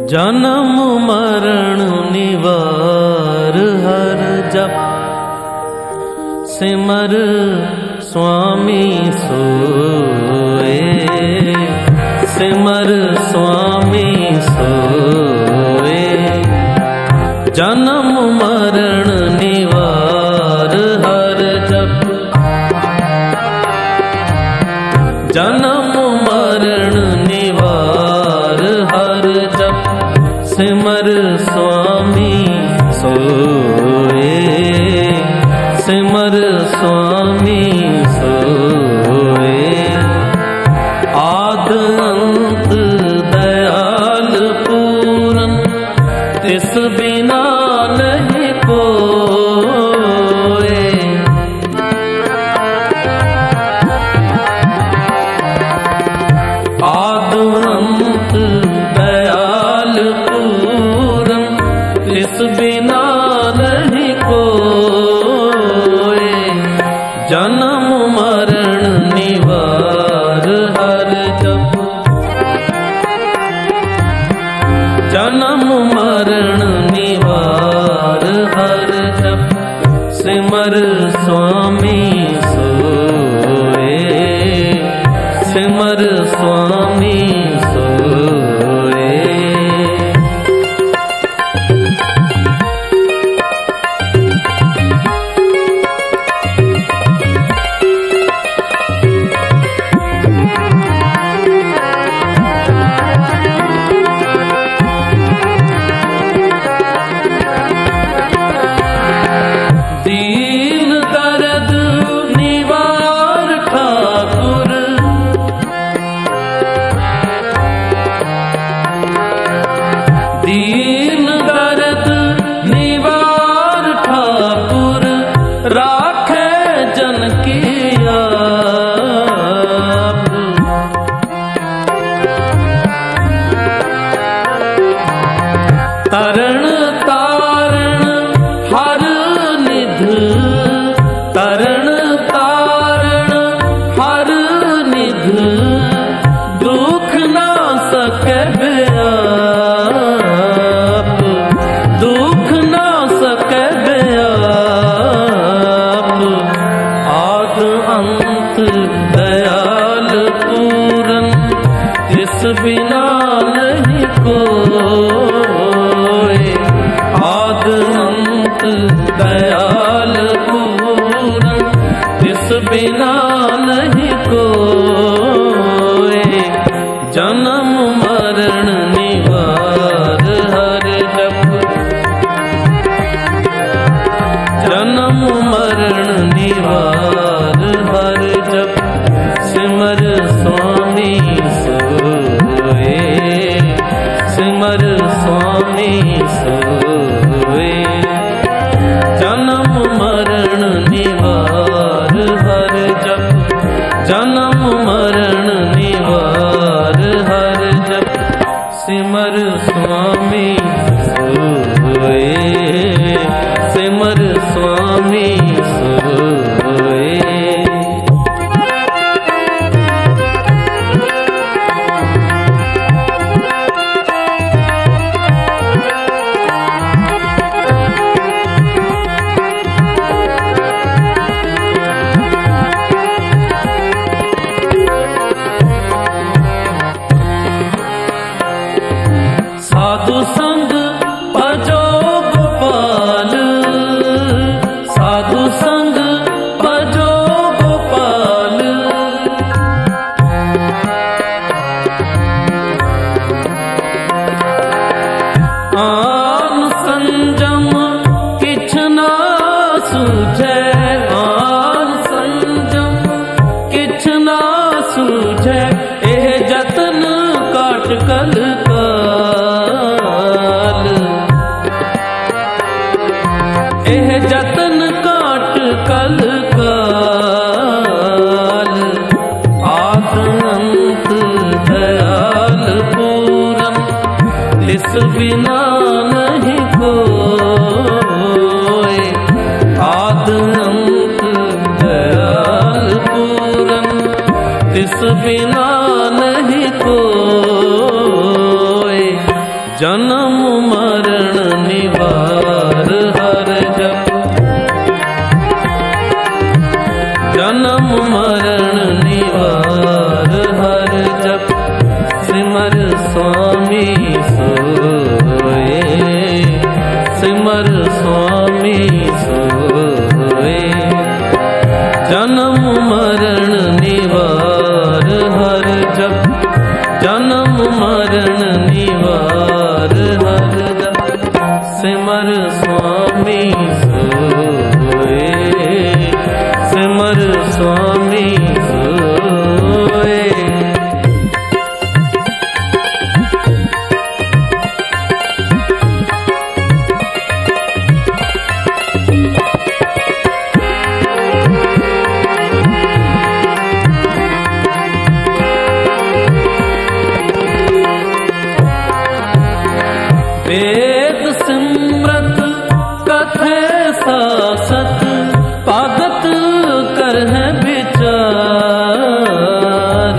जन्म मरण निवार हर जप, सिमर स्वामी सोए, सिमर स्वामी सोए। जन्म मरण निवार हर जप, जन्म मरण निवार हर जप, सिमर स्वामी सोए, सिमर स्वामी सोए। आद अंत दयाल पूरन, तिस बिना नहीं कोई। आद अंत दयाल पूरन, तिस बिना नहीं कोई। जन्म मरण निवार हर जप, जन्म मरण निवार हर जप, सिमर स्वामी सोए, सिमर स्वामी सोए। दीन दर्द निवार ठाकुर, दीन दर्द निवार ठाकुर, राखे जन की आप। तरण तारण हर निध, तरण तारण हर निध, दुख ना सके व्याप, दुख ना सके व्याप। आद अंत दयाल पूरन, तिस बिना नहीं कोई। आद अंत दयाल पूरन, तिस बिना नहीं कोई। जन्म मरण निवार हर जप, जन्म मरण निवार हर जप, सिमर स्वामी सोए, सिमर स्वामी सोए। जन्म मरण निवार हर जप, जन्म मरण निवार हर जप, सिमर स्वामी सोए, सिमर स्वामी सोए। साधु संग भजो गोपाल, साधु संग भजो गोपाल। आन संजम किछ ना सूझे, आन संजम किछ ना सूझे। एह जतन काट कल काल, एह जतन काट कल काल। आद अंत दयाल पूरन, तिस बिना नहीं कोई। आद अंत दयाल पूरन, तिस बिना नहीं कोई। जन्म ऐसा सत पागत कर है विचार।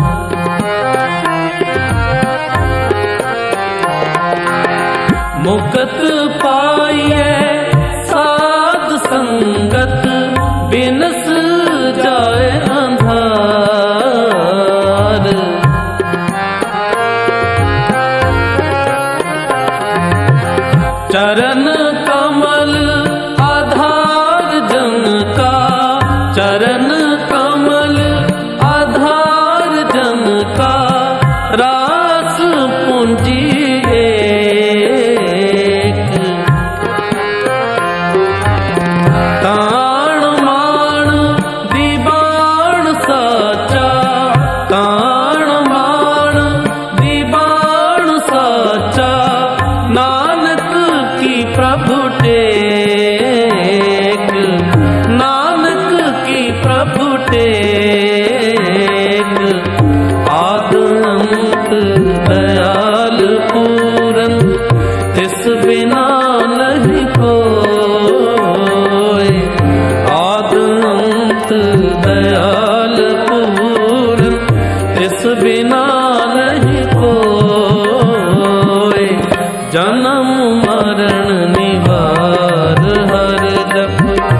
मुक्त पाइए साध संगत बिनस जाए अंधार। चरण कमल आधार जन का, चरण कमल आधार जन का रास पूंजी एक। ताण मान दीवान साचा, ताण मान दीवान साचा नानक की प्रभु टेक, नानक की प्रभु टेक। आद अंत दयाल पूरन तिस बिना नहीं कोई। आद अंत दयाल पूरन तिस बिना नहीं कोई। जन्म मरण निवार हर जप,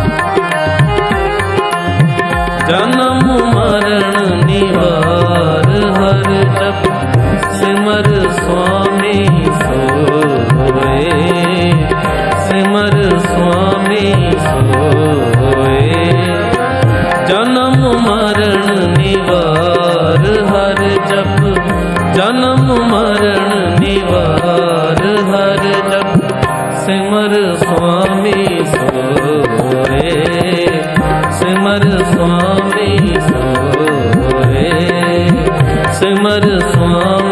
जन्म मरण निवार हर जप। सिमर स्वामी सोए, सिमर स्वामी सोए। जन्म मरण निवार हर जप, जन्म मरण निवार हर जप। सिमर स्वामी सोए, सिमर स्वामी सोए, सिमर स्वामी